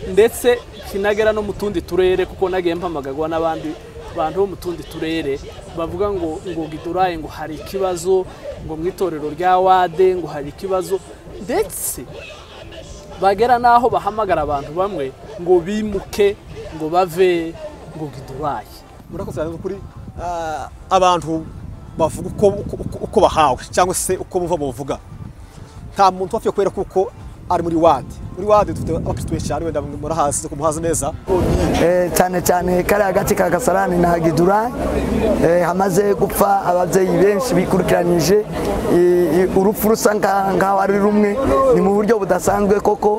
ndetse kinagera no mu tundi turere kuko nagiye mpamagagwa n'abandi bantu bo mu tundi turere bavuga ngo Gidurayi ngo hari ikibazo ngo mu itorero rya wade ngo hari ikibazo ndetse bagera naho bahamagara abantu bamwe ngo bimuke ngo bave ngo Gidurayi. Murakoze kuri abantu bavuga uko bahawe cyangwa se uko bumva bavuga. Nta muntu wapfuye kwera kuko ari muri wade dufite abakristo cyane wenda murahazi ko muhazi neza cyane cyane kare hagati ka Gasarani na Gidurayi hamaze gupfa abavyeyi benshi bikurukiranije urupfu rusa nkaho ari rumwe ni mu buryo budasanzwe koko.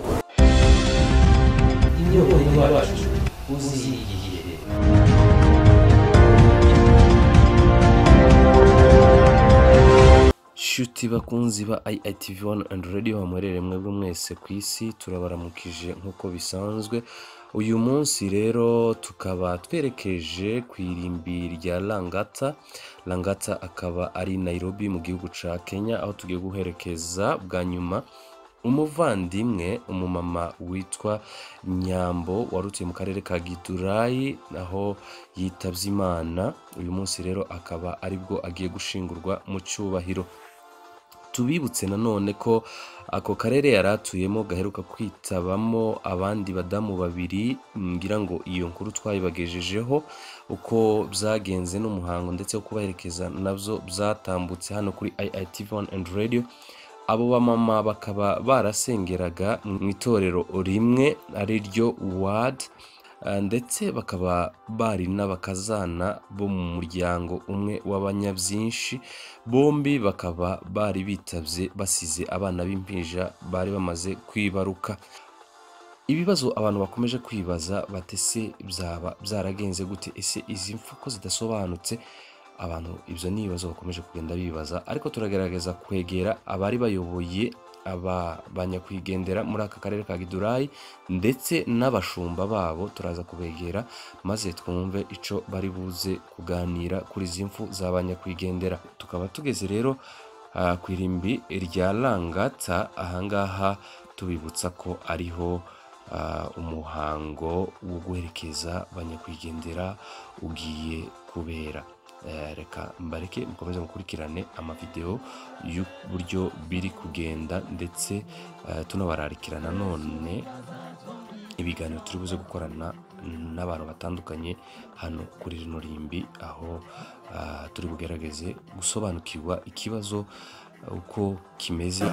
Shuti bakunzi ba IITV1 and radio hamwerere mwebwe mwese kwisi turabaramukije nkuko bisanzwe. Uyu munsi rero tukaba twerekeje kwirimbi rya Langata akaba ari Nairobi mu gihugu ca Kenya aho tugiye guherekeza Bwanyuma umuvandimwe umumama witwa Nyambo warutuye mu karere ka Gidurayi aho yitabye Imana. Uyu munsi rero akaba aribwo agiye gushingurwa mu cyubahiro. Tubibutse nanone ko ako karere yaratuyemo gaheruka kwitabamo abandi badamu babiri, ngira ngo iyo nkuru twayibagejejeho uko byagenze n'umuhango ndetse kubaherekeza navyo byatambutse hano kuri IITV1 and radio. Abo bamama bakaba barasengeraga mu itorero rimwe ari ryo ward ndetse bakaba bari n'abakazana bo mu muryango umwe w'abanyabyinshi. Bombi bakaba bari bitavye basize abana b'impinja bari bamaze kwibaruka. Ibibazo abantu bakomeje kwibaza batese byaba byaragenze gute, ese izi mfuko zidasobanutse abantu ibyo ni ibibazo bakomeje kugenda bibaza, ariko turagerageza kwegera abari bayoboye banyakwigendera muri aka karere ka Gidurayi ndetse n'abashumba babo. Turaza kubegera maze twumve ico bari buze kuganira kuri zimfu zabanyakwigendera. Tukaba tugeze rero kwirimbi rya Langata ahangaha tubibutsa ko ariho umuhango wo guherekeza banyakwigendera ugiye kubera. Reka mbareke mukomeze mukurikirane amavideo y'uburyo biri kugenda ndetse tunabararikirana none ibiganiro turi buze gukorana n'abantu batandukanye hano kuri rino rimbi aho turi bugerageze gusobanukirwa ikibazo uko kimeze.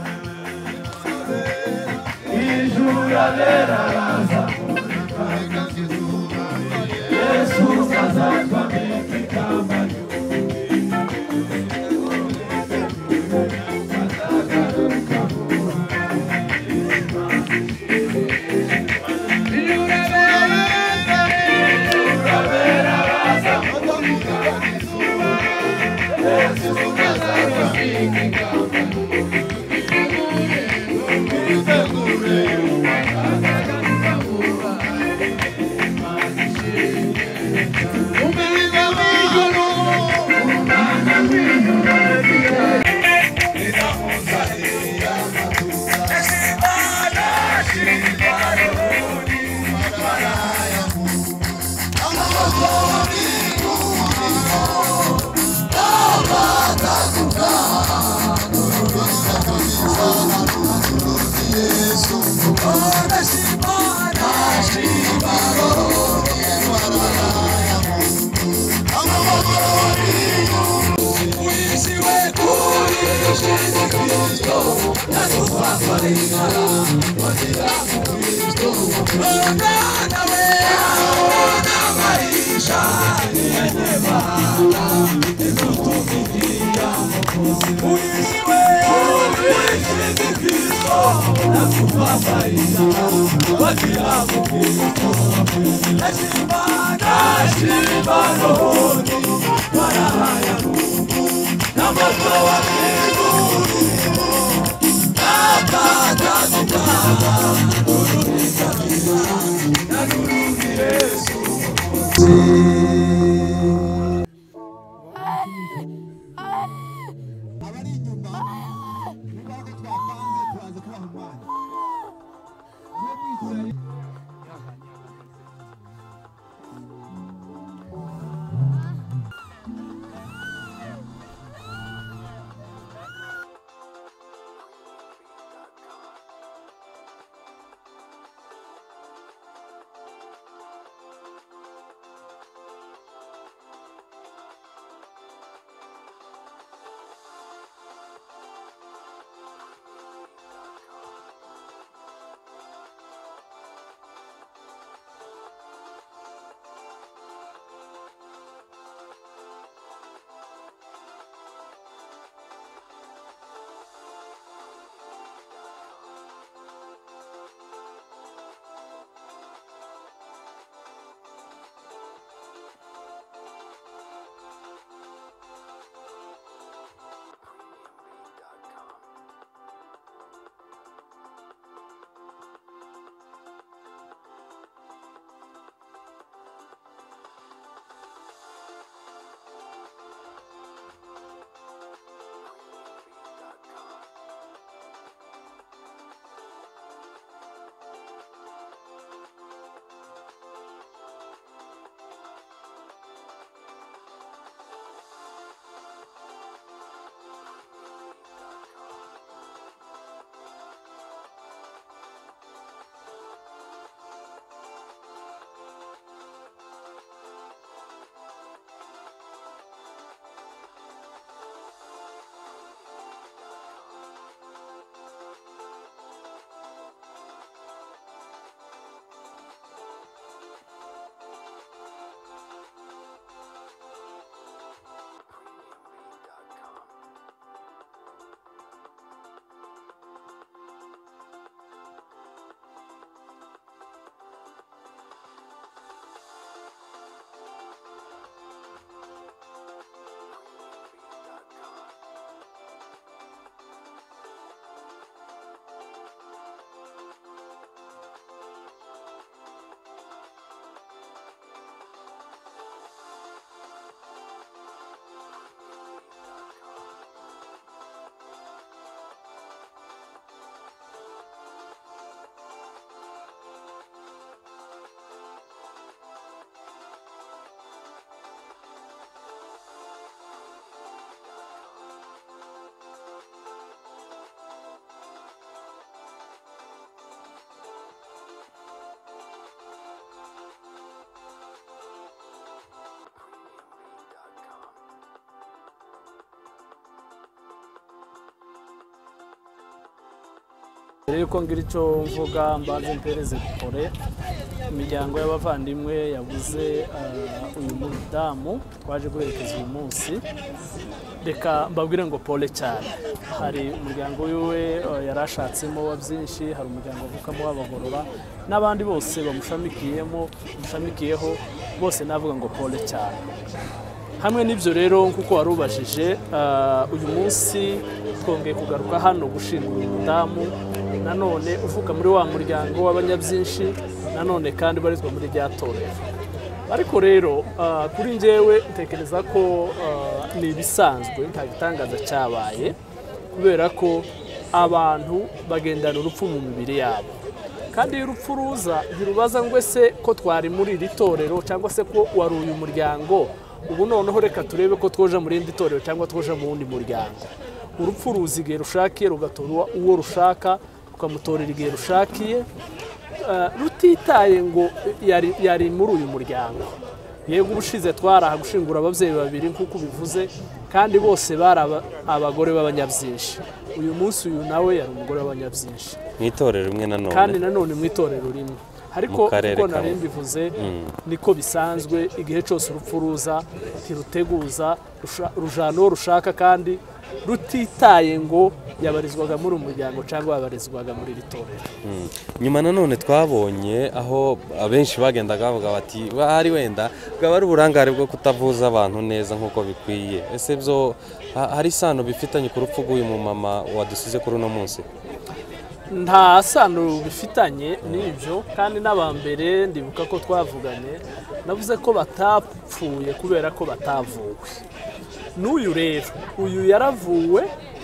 mbere yuko ngira icyo mvuga mbanze mpereze pole imiryango y'abavandimwe yabuze uyu mudamu twaje guherekeza uyu munsi. Reka mbabwire ngo pole cyane. Hari umuryango wiwe yarashatsemo wa byinshi, hari umuryango avukamo w'abagorora n'abandi bose bamushamikiyeho bose navuga ngo pole cyane. Hamwe n'ibyo rero nkuko warubajije uyu munsi twongeye kugaruka hano gushingura uyu mudamu nanone uvuka muri wa muryango w'abanyabyinshi nanone kandi barizwa muri rya torero. Ariko rero kuri njyewe ntekereza ko ni ibisanzwe nta gitangaza cyabaye kubera ko abantu bagendana urupfu mu mibiri yabo, kandi iyo urupfu ruza ntirubaza ngo ese ko twari muri iri torero cyangwa se ko wari uyu muryango ubu noneho reka turebe ko twoja muri indi torero cyangwa twoja mu wundi muryango. Urupfu ruza igihe rushakiye rugatora uwo rushaka rukamutorera igihe rushakiye rutitaye ngo yari muri uyu muryango. Yego ubushize twaraha gushingura ababyeyi babiri nk'uko bivuze kandi bose bari abagore b'abanyabyinshi. Uyu munsi uyu nawe yari umugore w'abanyabyinshi mu itorero rimwe nanone kandi nanone mu itorero rimwe. Ariko uko nari mbivuze niko bisanzwe igihe cyose urupfu ruza ntiruteguza rujana uwo rushaka kandi rutitaye ngo yabarizwaga muri umuryango cyangwa yabarizwaga muri iri torero. Nyuma nanone twabonye aho abenshi bagendaga bavuga bati bahari wenda bwaba ari uburangare bwo kutavuza abantu neza nk'uko bikwiye. Ese byo hari isano bifitanye ku rupfu rw'uyu mumama wadusize kuri uno munsi? Nta sano bifitanye n'ibyo, kandi n'abambere ndibuka ko twavuganye navuze ko batapfuye kubera ko batavuwe. N'uyu rero uyu yaravuwe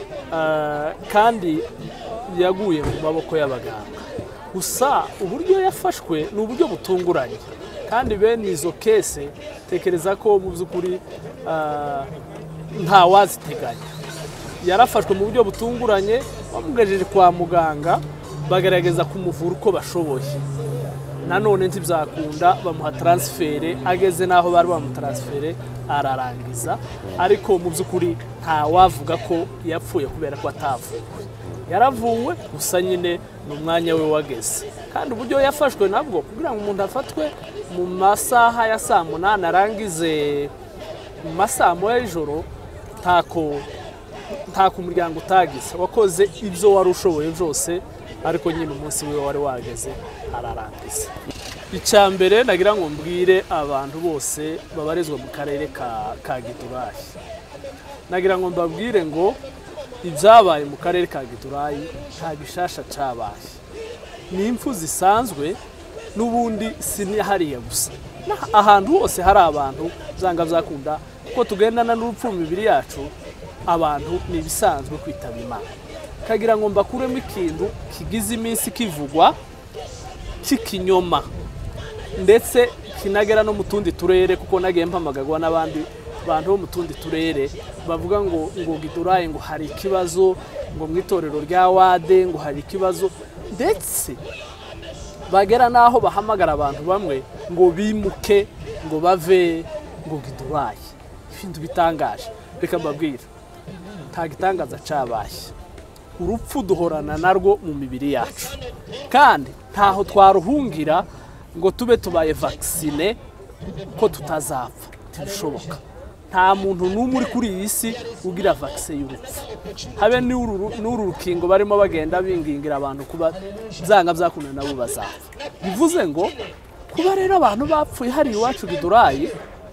kandi yaguye mu maboko y'abaganga. Gusa uburyo yafashwe ni uburyo butunguranye kandi bene izo kese tekereza ko mu by'ukuri nta waziteganya. Yarafashwe mu buryo butunguranye bamugejeje kwa muganga bagerageza kumuvura uko bashoboye. Nanone ntibyakunda bamuha transfert, ageze naho bari bamutransfere ararangiza, ariko mu by'ukuri nta wavuga ko yapfuye kubera ko atavuwe. Yaravuwe gusa nyine n'umwanya we wageze, kandi uburyo yafashwe nabwo kugira ngo umuntu afatwe mu masaha ya saa 8 arangize mu masaha y'ijoro nta ku muryango utagize, wakoze ibyo wari ushoboye byose, ariko nyine umunsi we wari wageze ararangiza. Icya mbere nagira ngo mbwire abantu bose babarizwa mu karere ka Giturayi, nagira ngo mbabwire ngo ibyabaye mu karere ka Giturayi nta gishasha cyabaye, ni impfu zisanzwe n'ubundi sinihariye gusa. Ahantu hose hari abantu byanga byakunda ko tugendana n'urupfu mu mibiri yacu, abantu ni ibisanzwe kwitaba Imana. Kagira ngo mbakuremo ikintu kigize iminsi kivugwa cy'ikinyoma ndetse kinagera no mu tundi turere, kuko nagiye mpamagagwa n'abandi bantu bo mu tundi turere bavuga ngo Giturayi ngo hari ikibazo, ngo mu itorero rya wade ngo hari ikibazo, ndetse bagera naho bahamagara abantu bamwe ngo bimuke ngo bave ngo Giturayi. Ibintu bitangaje. Reka mbabwira nta gitangaza cyabaye. Urupfu duhorana narwo mu mibiri yacu kandi ntaho twaruhungira ngo tube tubaye vaccine ko tutazapfa, ntibishoboka. Nta muntu n'umwe uri kuri iyi si ugira vaccine y'urupfu, habe n'uru rukingo barimo bagenda bingingira abantu kuba byanga byakunda nabo bazapfa. Bivuze ngo kuba rero abantu bapfuye hari iwacu Giturayi,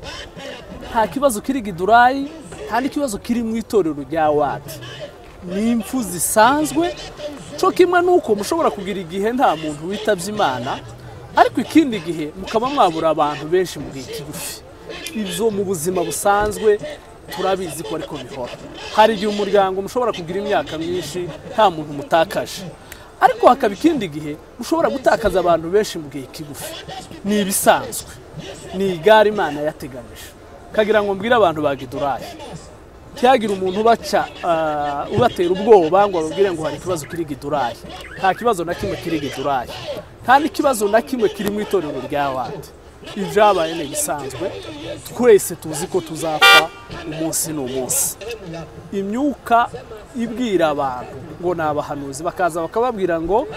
nta kibazo kiri Giturayi, nta n'ikibazo kiri mu itorero rya wade. Ni impfu zisanzwe, cyo kimwe nuko mushobora kugira igihe nta muntu witabye Imana, ariko ikindi gihe mukaba mwabura abantu benshi mu gihe kigufi. Ibyo mu buzima busanzwe turabizi ko ariko bihora. Hari igihe umuryango mushobora kugira imyaka myinshi nta muntu mutakaje, ariko hakaba ikindi gihe mushobora gutakaza abantu benshi mu gihe kigufi. Ni ibisanzwe, ni igare Imana yateganije. Kagira ngo mbwire abantu ba Giturayi, cyagira umuntu baca ubatera ubwoba ngo babwire ngo hari ikibazo kiri Giturayi. Nta kibazo na kimwe kiri Giturayi, nta n'ikibazo na kimwe kiri mu itorero rya wade. ibyabaye ni ibisanzwe twese tuzi ko tuzapfa umunsi n'umunsi imyuka ibwira abantu ngo ni abahanuzi bakaza bakababwira ngo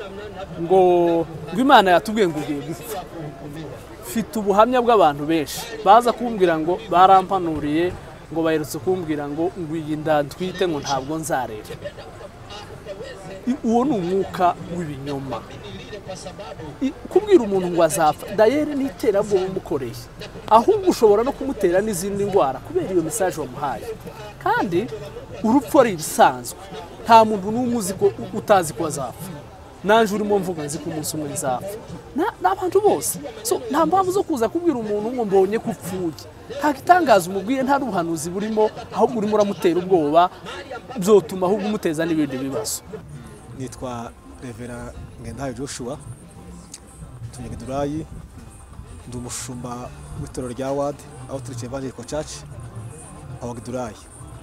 Imana yatubwiye ngo ugiye gupfa mfite ubuhamya bw'abantu benshi baza kumbwira ngo barampanuriye ngo baherutse kumbwira ngo iyi nda twite ngo ntabwo nzarera uwo ni umwuka w'ibinyoma kubwira umuntu ngo azapfa dayere n'iterabwoba umukoreye ahubwo ushobora no kumutera n'izindi ndwara kubera iyo mesaje wamuhaye kandi urupfu ari ibisanzwe nta muntu n'umwe uzi ko utazi ko azapfa nanje urimo mvuga nzi ko umunsi umwe nzapfa n'abantu bose nta mpamvu zo kuza kubwira umuntu ngo mbonye ko upfuye nta gitangaza umubwiye nta n'ubuhanuzi burimo ahubwo urimo uramutera ubwoba byotuma ahubwo umuteza n'ibindi bibazo. Nitwa Revera Ngendahayo Joshua Tunyagidurayi ndi umushumba w'itorero rya Ward aho turi Evangelical Church Awagidurayi.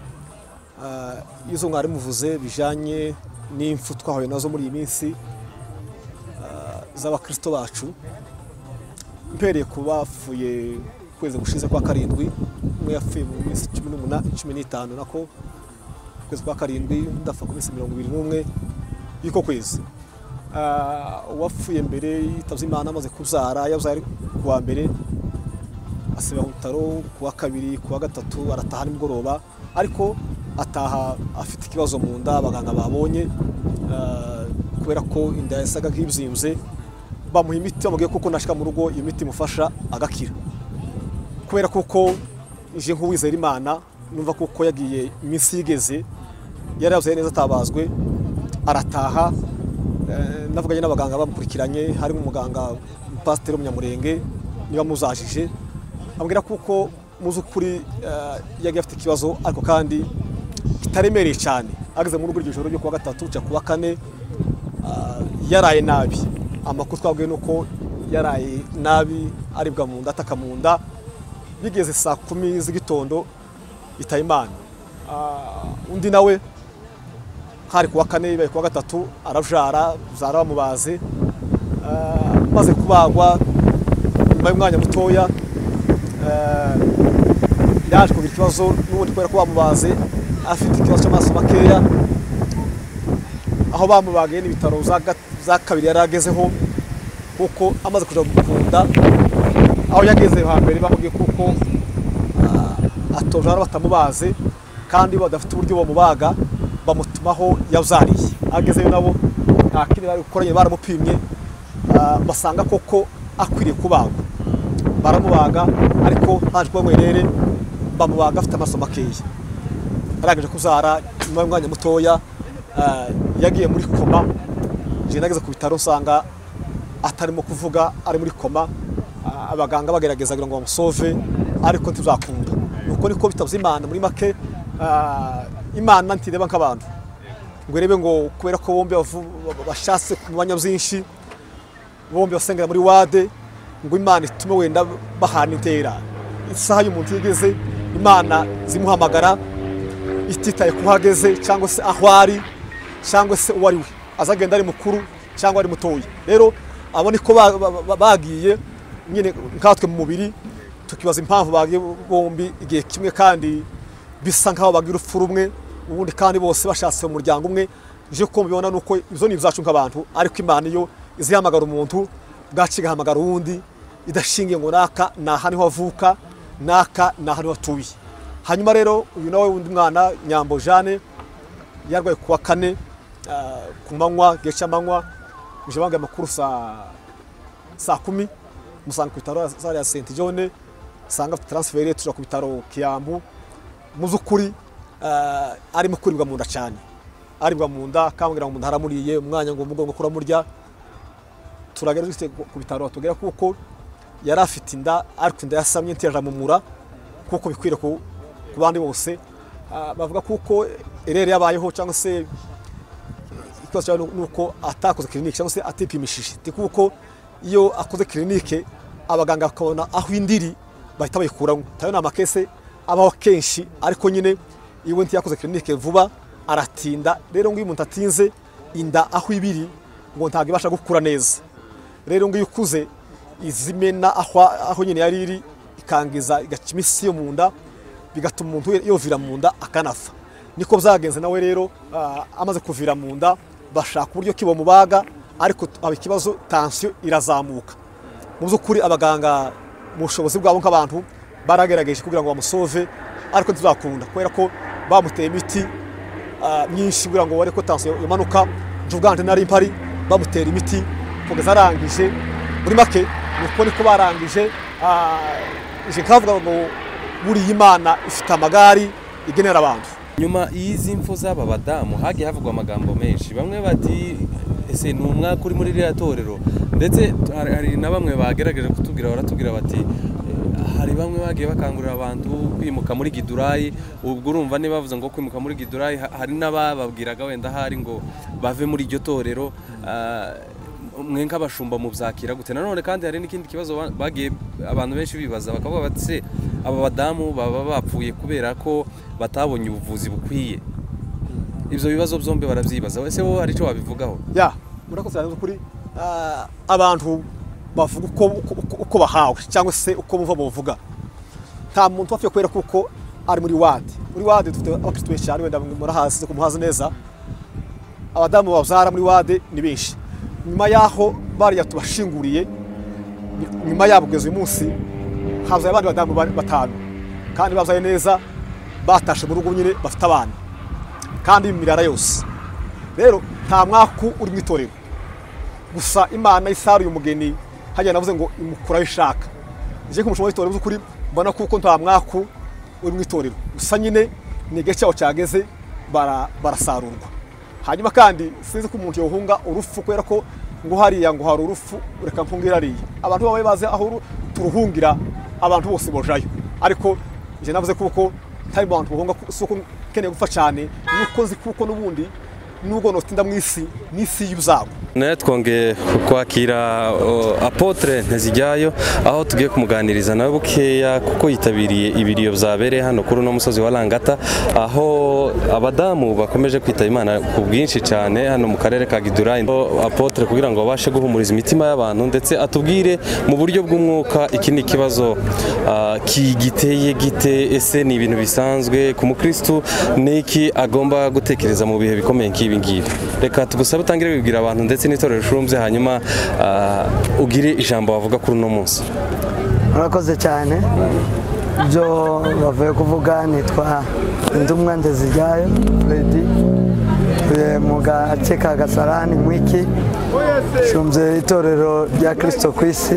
Izo mwari muvuze bijanye n'imfu twahuye nazo muri iyi minsi z'abakristo bacu mpereye kubafuye kwezi gushize kwa karindwi umwe yapfuye mu minsi 15 nako kwezi kwa karindwi ndafa ku minsi 21 yuko kwezi uwapfuye mbere yitavye Imana amaze kubyara yavuze kuwa mbere asiba mu bitaro kuwa kabiri kuwa gatatu arataha nimugoroba ariko ataha afite ikibazo mu nda abaganga babonye kubera ko inda yasaga nk'ibyimbye bamuha imiti bamubwiye kuko nashika mu rugo iyo miti mufasha agakira kubera kuko ije nk'uwizera Imana numva kuko yagiye iminsi yigeze yari yavuze neza atabazwe arataha navuganye n'abaganga bamukurikiranye harimo umuganga pasiteri w'umunyamurenge niba muzajije ambwira kuko muzukuri yagiye afite ikibazo ariko kandi kitaremereye cyane ageze mu rugo rw'ijoro ryo kuwa gatatu cya kuwa kane yaraye nabi amakuru twabwiye nuko yaraye nabi aribwa mu nda ataka mu nda bigeze saa 10 z'igitondo yitaye Imana. Undi nawe hari kuwa kane ibaye kuwa gatatu aravjara zara bamubaze maze kubagwa nyuma y'umwanya mutoya yaje kugira ikibazo n'ubundi kubera ko bamubaze afite ikibazo cy'amaso makeya aho bamubagaye n'ibitaro za kabiri yaragezeho kuko amaze kuja gukunda aho yageze hambere bamubwiye kuko atojara batamubaze kandi badafite uburyo bamubaga bamutumaho yazariye agezeyo nabo nta kindi bari gukoranye baramupimye basanga koko akwiriye kubagwa baramubaga ariko haje kuba mwerere bamubaga afite amaso makeya arangije kuzara nyuma y'umwanya mutoya yagiye muri koma je nageze ku bitaro nsanga atarimo kuvuga ari muri koma abaganga bagerageza ngo bamusove ariko ntibakunda nuko niko bitavye Imana muri make Imana ntireba nk'abantu ngo rebe ngo kubera ko bombe bashatse kumanya byinshi bombe basengera muri wade ngo Imana itume wenda bahana intera isaha y'umuntu yigeze Imana zimuhamagara ititaye kuhageze cyangwa se aho ari cyangwa se uwari we azagenda ari mukuru cyangwa ari mutoya rero abo niko bagiye nyine nkatwe mu mubiri tukibaza impamvu bagiye bombi igihe kimwe kandi bisa nkaho bagira urupfu rumwe ubundi kandi bose bashatse mu muryango umwe je ko mbibona nuko izo ni ibyacu nk'abantu ariko Imana iyo izihamagara umuntu bwacigahamagara uwundi idashingiye ngo naka naha niho avuka naka naha niho atuye. Hanyuma rero uyu nawe wundi mwana Nyambo Jane yarwaye kuwa kane ku manywa gecha manywa je banga makuru saa 10 musanga ku bitaro ya Saint John sanga transfert tuja ku bitaro Kiyambu muzukuri arimo kuribwa mu nda cyane aribwa mu nda kambwira ngo haramuriye umwanya ngo umugongo kuramurya turagera ku bitaro tugera kuko yari afite inda ariko inda yasamye ntiyajamumura kuko bikwira ku bandi bose bavuga kuko erere yabayeho cyangwa se ikoze cyane nuko atakoze clinique cyangwa se atipimishije kuko iyo akoze clinique abaganga bakabona aho indiri bahita bayikuramo tayo na makese abaho kenshi ariko nyine iyo ntiyakoze clinique vuba aratinda rero ngo umuntu atinze inda aho ibiri ngo ntabwo ibasha gukura neza rero ngo yukuze izimena aho nyine yari iri ikangiza igaca imisi yo mu nda bigatuma umuntu yovira mu nda akanafa. Niko byagenze nawe rero amaze kuvira mu nda bashaka uburyo kibo mubaga ariko aba ikibazo tension irazamuka. Mu by'ukuri abaganga mu bushobozi bwabo nk'abantu baragerageje kugira ngo bamusove ariko ntibakunda kubera ko bamuteye imiti myinshi kugira ngo bareko tension imanuka. Jugante nari impari bamutera imiti kugeza arangije muri make nuko niko barangije je kavuga ngo buri Imana ifite amagari igenera abantu. Nyuma y'izi mfu z'aba badamu hagiye havugwa amagambo menshi, bamwe bati ese ni umwaka uri muri ririya torero, ndetse hari na bamwe bagerageje baratubwira bati hari bamwe bagiye bakangurira abantu kwimuka muri Gidurayi. Ubwo urumva niba bavuze ngo kwimuka muri Gidurayi, hari n'abababwiraga wenda hari ngo bave muri iryo torero. Mwe nk'abashumba mu byakira gute? Nanone kandi hari n'ikindi kibazo bagiye abantu benshi bibaza, bakavuga bati se aba badamu baba bapfuye kubera ko batabonye ubuvuzi bukwiye. Ibyo bibazo byombi baravyibaza. Ese wowe hari icyo wabivugaho? Ya murakoze cyane kuri abantu bavuga uko bahawe cyangwa se uko bumva bavuga. Nta muntu wapfuye kubera kuko ari muri wadi. Muri wadi dufite abakristo benshi cyane, wenda murahazi ko muhazi neza. Abadamu bazara muri wadi ni benshi. Nyuma yaho bari tubashinguriye, nyuma yabo kugeza uyu munsi hazaye abandi badamu batanu kandi bazaye neza, batashe mu rugo nyine bafite abana kandi imirara yose. Rero nta mwaku uri mu itorero, gusa Imana isaruye umugeni hajya navuze ngo imukura ishaka. Je kumushoma itorero by'ukuri mbona kuko nta mwaku uri mu itorero, gusa nyine ni igihe cyaho cyageze barasarurwa. Hanyuma kandi sinzi ko umuntu yohunga urufu kubera ko ngo hariya ngo hari urufu ureka mpungira ariya. Abantu babaye baze aho turuhungira abantu bose bojayo, ariko je navuze kuko ntari abantu bohunga suko keneye gupfa cyane, nuko nzi kuko nubundi nubwo notinda mwisi n'isi y'uzago. Twongeye kwakira Apotre Nteziryayo aho tugiye kumuganiriza nawe bukeya kuko yitabiriye ibiriyo byabereye hano kuri uno musozi wa Langata, aho abadamu bakomeje kwitaba Imana ku bwinshi cyane hano mu karere ka Gidurayi. Apotre kugira ngo babashe guhumuriza imitima y'abantu ndetse atubwire mu buryo bw'umwuka iki ni ikibazo kigiteye gite, ese ni ibintu bisanzwe ku mukristo, niki agomba gutekereza mu bihe bikomeye nk'ibi ngibi. Reka tugusabe utangire bibwira abantu ndetse n'itorero Shumbye, hanyuma ugire ijambo wavuga kuri uno munsi. Murakoze cyane. Ibyo bavuye kuvuga nitwa Indumwa Nteziryayo Freddy, mu gace ka Gasarani mwiki Shumbye itorero rya Kristo ku isi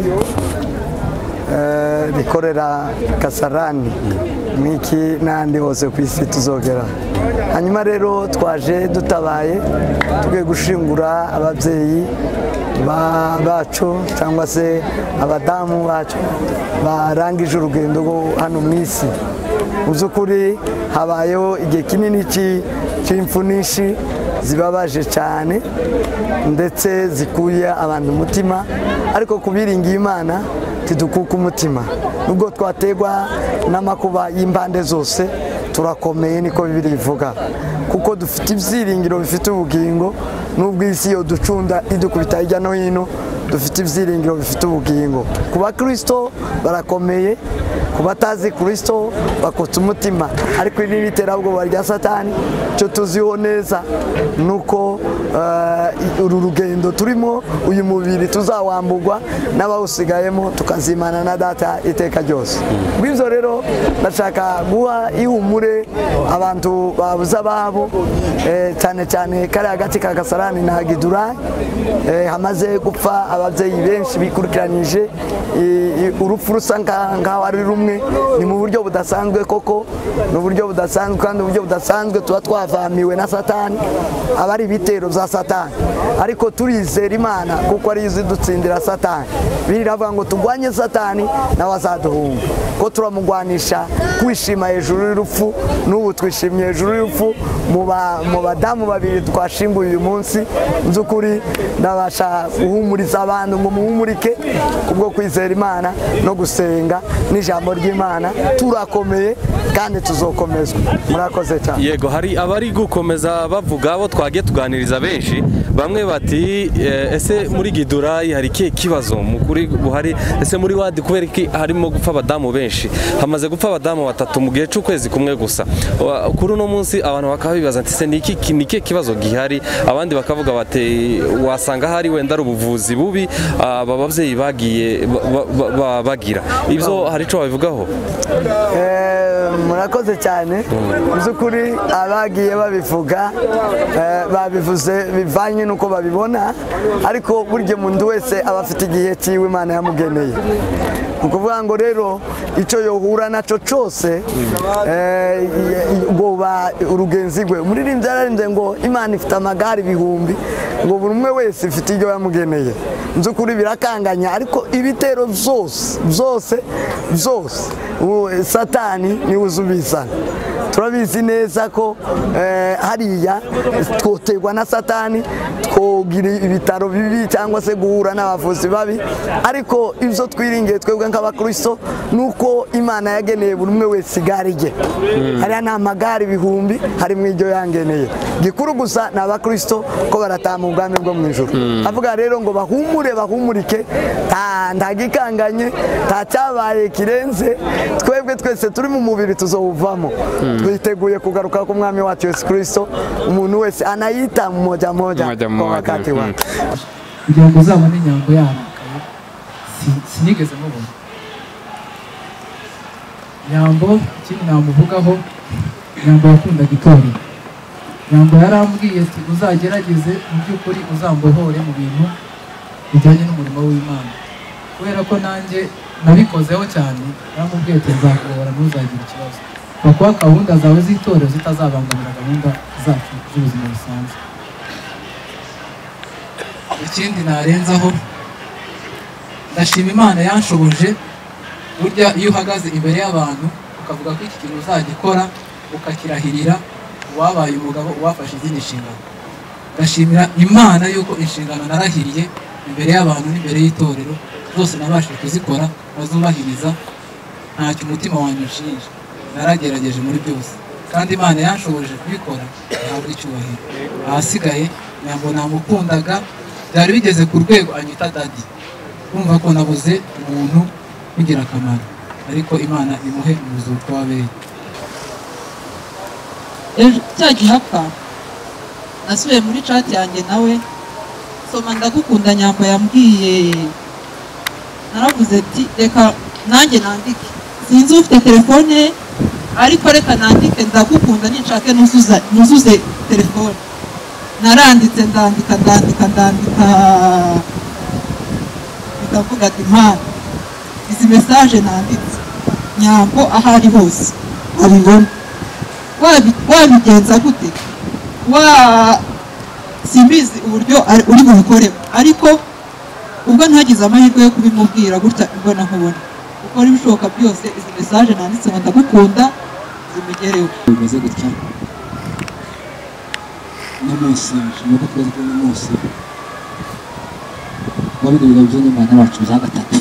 rikorera Gasarani mwiki n'andi hose ku isi tuzogera. Hanyuma rero twaje dutabaye tugiye gushingura ababyeyi bacu cyangwa se abadamu bacu barangije urugendo hano mu isi. Mu by'ukuri habayeho igihe kinini cy'impfu nyinshi zibabaje cyane ndetse zikuye abantu umutima, ariko kubiringira Imana tidukuka umutima. Nubwo twategwa n'amakuba y'impande zose turakomeye, niko Bibiliya ivuga, kuko dufite ibyiringiro bifite ubugingo. Nubwo isi yo ducunda idukubita hirya no hino, dufite ibyiringiro bifite ubugingo. Ku bakristo barakomeye, ku batazi Kristo bakotsa umutima, ariko iri n'iterabwoba rya Satani. Cyo tuziho neza nuko uru rugendo turimo, uyu mubiri tuzawambugwa n'abawusigayemo tukazimana na Data iteka ryose. Bw'ibyo rero ndashaka guha ihumure abantu babuze ababo, cyane cyane kari hagati ka Gasarani na Gidurayi. Hamaze gupfa ababyeyi benshi bikurikiranyije, urupfu rusa nkaho ari rumwe. Ni mu buryo budasanzwe koko, ni uburyo budasanzwe, kandi uburyo budasanzwe tuba twavamiwe na Satani, aba ari ibitero bya Satani, ariko turizera Imana kuko ari izi dutsindira Satani. Biravuga ngo tugwanye Satani nawe azaduhunga, ko turamugwanisha kwishima hejuru y'urupfu. N'ubu twishimye hejuru y'urupfu mu badamu babiri twashinguye uyu munsi. By'ukuri ndabasha guhumuriza abantu ngo muhumurike kubwo kwizera Imana no gusenga n'ijambo ry'Imana turakomeye kandi tuzokomezwa. Murakoze cyane. Yego, hari abari gukomeza bavuga abo twagiye tuganiriza benshi, bamwe bati ese muri Gidurayi hari kibazo mukuri buhari, ese muri wadi kubera iki harimo gupfa abadamu benshi, hamaze gupfa abadamu batatu mu gihe cy'ukwezi kumwe gusa. Kuri uno munsi abantu bakabibaza ati se niki kibazo gihari, abandi bakavuga bati wasanga hari wenda ari ubuvuzi bubi aba bavyeyi bagiye bagira. Ibyo hari ico babivugaho? Murakoze cyane. Byukuri abagiye babivuga babivuze bivanye nuko babibona, ariko burya umuntu wese aba afite igihe cyiwe Imana yamugeneye. Ukuvuga ngo rero icyo yohura naco cyose goba urugenzi gwe. Umuririmbyi yararimbye ngo Imana ifite amagare ibihumbi, ngo buri umwe wese ifite ibyo yamugeneye. Byukuri birakanganya, ariko ibitero byose Satani ni uzubizana. Turabizi neza ko hariya twotegwa na Satani, twogira ibitaro bibi cyangwa se guhura n'abavuzi babi, ariko ibyo twiringiye twebwe nk'abakristo nuko Imana yageneye buri umwe wese igare rye. Hariya nta magare ibihumbi hari mu iryo yangeneye. Gikuru gusa ni abakristo ko barataha mu bwami bwo mu ijuru. Avuga rero ngo bahumurike, nta gikanganye, nta cyabaye kirenze, twebwe twese turi mu mubiri tuzowuvamo. Twiteguye kugaruka ku mwami wacu Yesu Kristo, umuntu wese anayita mmoja kwa wakati wake. Kugira ngo uzabone Nyambo yarakaye sinigeze mubona. Nyambo ikindi namuvugaho, Nyambo yakundaga itorero. Nyambo yarambwiye ati uzagerageze mu by'ukuri uzambohore mu bintu bijyanye n'umurimo w'Imana, kubera ko nanjye nabikozeho cyane. Yaramubwiye ati nzakubohora ntuzagire ikibazo, kuko gahunda zawe z'itorero zitazabangamira gahunda zacu z'ubuzima busanzwe. Ikindi narenzaho, ndashima Imana yanshoboje. Burya iyo uhagaze imbere y'abantu ukavuga ko iki kintu uzagikora ukakirahirira, wabaye umugabo wafashe izindi nshingano. Ndashimira Imana yuko inshingano narahiriye imbere y'abantu n'imbere y'itorero zose nabashije kuzikora, bazubahiriza, ntacyo umutima wanjye unshinja. Naragerageje muri byose kandi Imana yanshoboje kubikora, ntabwo icyubahiro. Ahasigaye Nyambo namukundaga, byari bigeze ku rwego anyita dadi, kumva ko nabuze umuntu ugira akamaro, ariko Imana imuhe umuzuko w'abera. Cya gihapfa nasubiye muri chat yanjye nawe soma ndagukunda Nyambo yambwiye, naravuze ati reka nanjye nandike, sinzi ufite telefone ariko reka nandike ndagukunda ninshake nuzuze telefone. Naranditse ndandika bikavuga ati Imana izi message nanditse Nyambo ahari hose abibona, wabigenza gute? Simbizi uburyo uri bubikoremo, ariko ubwo ntagize amahirwe yo kubimubwira gutya mbona nkubona, ukora ibishoboka byose izi message nanditse ngo ndagukunda zimugereho. Bimeze gutya n'umunsi nuko twese ko n'umunsi wabigirira by'Imana wacu za gatatu.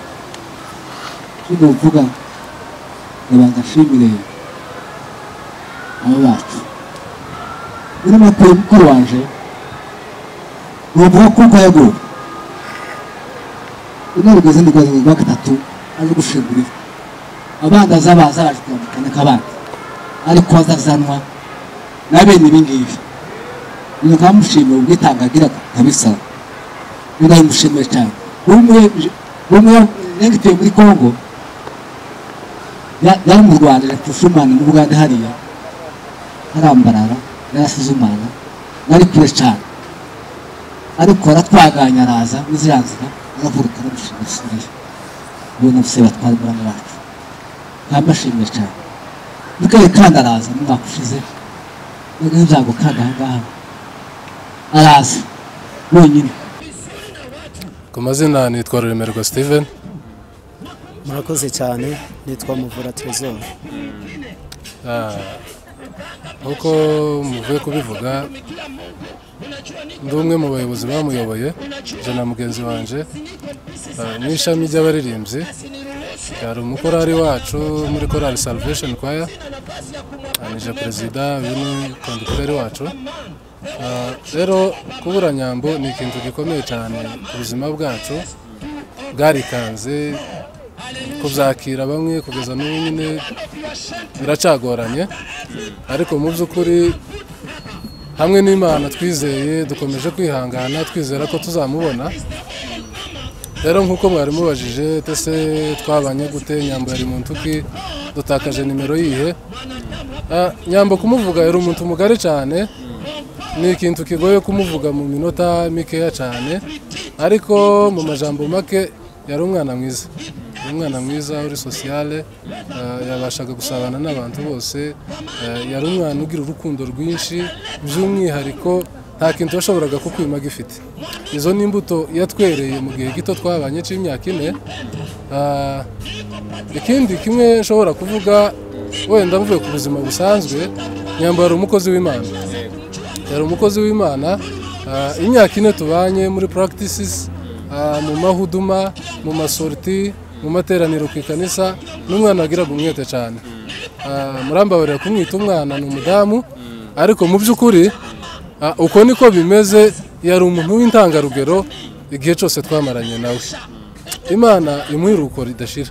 Kino uvuga nabanga shimire abo bacu uri mukuru wanje uvuga ko yago unarugeze ndigaze ngo gatatu aje gushigurira abandi azabazaje kwamukana kabandi, ariko azazanwa nabene ibingibi nikamushimira ubwitangagira kabisa. Ndamushimira cyane. Bumwe negitiye muri Kongo yari mu Rwanda tushumana mu Buganda hariya arambarara yarasize Imana nari kure cyane, ariko aratwaganya araza n'iziranzira aravuruka aramushimira ubona bose batwara mu bacu. Ndamashimira cyane bikaye kandi araza mu mwaka ushize n'ibyago kandi ahangaha araza wenyine. Ku mazina nitwa Ruremerwa Steven. Murakoze cyane, nitwa Muvura Trezor. Uko muvuye kubivuga ndi umwe mu bayobozi bamuyoboye je na mugenzi wanje n'ishami ry'abaririmbyi yari umukorari wacu muri korali Salvation Choir nije perezida w'ini kondukteri wacu. Rero kubura Nyambo ni ikintu gikomeye cyane ku buzima bwacu bwarikanze kubyakira bamwe kugeza n'ubu nyine biracagoranye, ariko mu by'ukuri hamwe n'Imana twizeye dukomeje kwihangana twizera ko tuzamubona. Rero nk'uko mwari mubajije tese twabanye gute, Nyambo yari muntu ki, dutakaje nimero yihe. Nyambo kumuvuga yari umuntu mugari cyane, ni ikintu kigoye kumuvuga mu minota mikeya cyane, ariko mu majambo make yari umwana mwiza, umwana mwiza uri sociale, yabashaga gusabana n'abantu bose, yari umwana ugira urukundo rwinshi, by'umwihariko nta kintu yashoboraga kukwima gifite. Izo ni imbuto yatwereye mu gihe gito twabanye cy'imyaka 4. Ikindi kimwe nshobora kuvuga wenda mvuye ku buzima busanzwe, Nyambo yari umukozi w'Imana, yari umukozi w'Imana. Imyaka 4 tubanye muri practices, mu mahuduma, mu masorti, mu materaniro ku ikanisa, n'umwana agiraga umwete cyane. Murambabarira kumwita umwana ni umudamu, ariko mu by'ukuri uko niko bimeze, yari umuntu w'intangarugero igihe cyose twamaranye nawe. Imana imwiruko ridashira.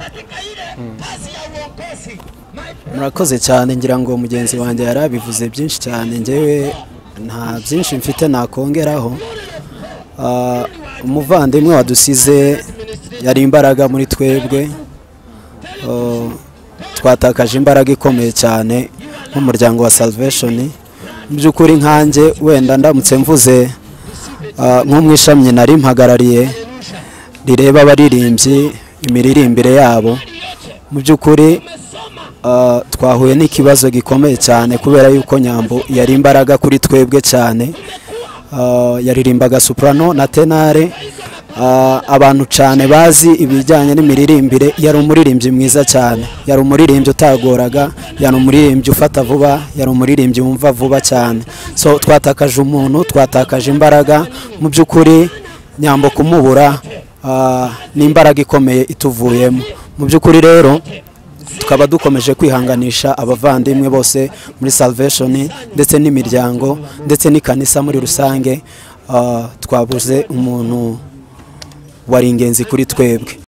Murakoze cyane, ngira ngo mugenzi wanjye yarabivuze byinshi cyane, njyewe nta byinshi mfite nakongeraho. Umuvandimwe wadusize yari imbaraga muri twebwe, twatakaje imbaraga ikomeye cyane nk'umuryango wa Salvation. Mu by'ukuri nkanjye wenda ndamutse mvuze nk'umwishamye nari mpagarariye rireba abaririmbyi imiririmbire yabo, mu by'ukuri twahuye n'ikibazo gikomeye cyane kubera yuko Nyambo yari imbaraga kuri twebwe cyane. Yaririmbaga soprano na tenare, abantu cyane bazi ibijyanye n'imiririmbire. Yari umuririmbyi mwiza cyane, yari umuririmbyi utagoraga, yari umuririmbyi ufata vuba, yari umuririmbyi wumva vuba cyane. So twatakaje umuntu, twatakaje imbaraga. Mu by'ukuri Nyambo kumubura n'imbaraga ikomeye ituvuyemo. Mu by'ukuri rero tukaba dukomeje kwihanganisha abavandimwe bose muri Salvation ndetse n'imiryango ndetse n'ikanisa muri rusange. Twabuze umuntu wari ingenzi kuri twebwe.